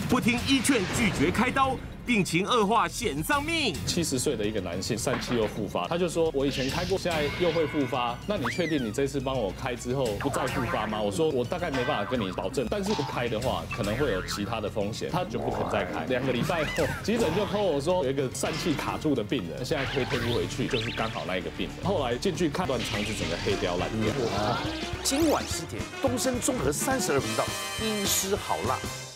不听医劝拒绝开刀，病情恶化险丧命。 70岁的一个男性疝气又复发，他就说我以前开过，现在又会复发，那你确定你这次帮我开之后不再复发吗？我说我大概没办法跟你保证，但是不开的话可能会有其他的风险，他就不肯再开。2个礼拜后，急诊就 call 我说有一个疝气卡住的病人，现在推不回去，就是刚好那一个病人。后来进去看，断肠子整个黑掉烂掉。 今晚10点，东森综合32频道，医师好辣。